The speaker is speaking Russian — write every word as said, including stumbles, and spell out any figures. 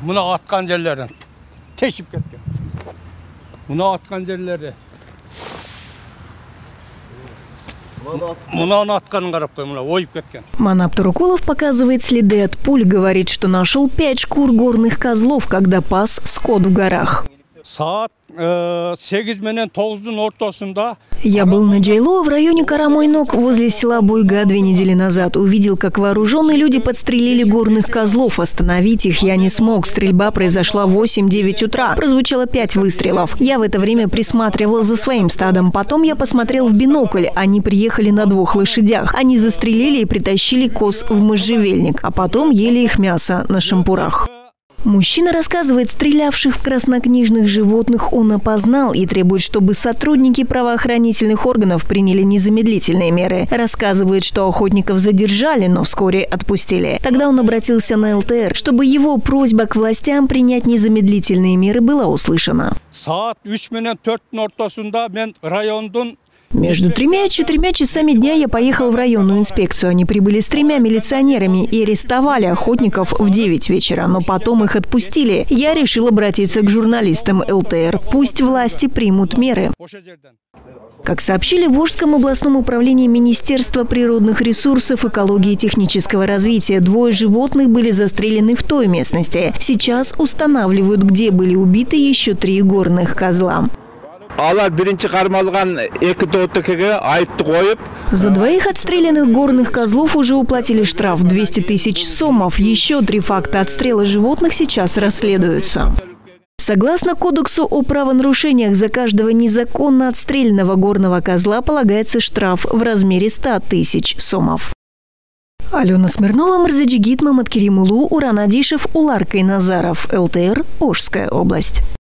мына аткан жерлерин тешип кеткен. Мына аткан жерлери. Мына атканын карап кой, мына ойып кеткен. Манап Турукулов показывает следы от пуль, говорит, что нашел пять шкур горных козлов, когда пас скот в горах. Саат сегиз менен тогуздун ортосунда я был на Джайлоо в районе Карамойнок возле села Буйга две недели назад. Увидел, как вооруженные люди подстрелили горных козлов. Остановить их я не смог. Стрельба произошла в восемь-девять утра. Прозвучало пять выстрелов. Я в это время присматривал за своим стадом. Потом я посмотрел в бинокль. Они приехали на двух лошадях. Они застрелили и притащили коз в можжевельник. А потом ели их мясо на шампурах. Мужчина рассказывает, стрелявших в краснокнижных животных он опознал и требует, чтобы сотрудники правоохранительных органов приняли незамедлительные меры. Рассказывает, что охотников задержали, но вскоре отпустили. Тогда он обратился на эл тэ эр, чтобы его просьба к властям принять незамедлительные меры была услышана. Между тремя и четырьмя часами дня я поехал в районную инспекцию. Они прибыли с тремя милиционерами и арестовали охотников в девять вечера, но потом их отпустили. Я решил обратиться к журналистам эл тэ эр. Пусть власти примут меры. Как сообщили в Волжском областном управлении Министерства природных ресурсов, экологии и технического развития, двое животных были застрелены в той местности. Сейчас устанавливают, где были убиты еще три горных козла. За двоих отстрелянных горных козлов уже уплатили штраф двести тысяч сомов. Еще три факта отстрела животных сейчас расследуются. Согласно Кодексу о правонарушениях, за каждого незаконно отстрелянного горного козла полагается штраф в размере ста тысяч сомов. Алена Смирнова, Мырзаджигит Маматкеримулу, Уран Адишев, Улар Кайназаров, эл тэ эр, Волжская область.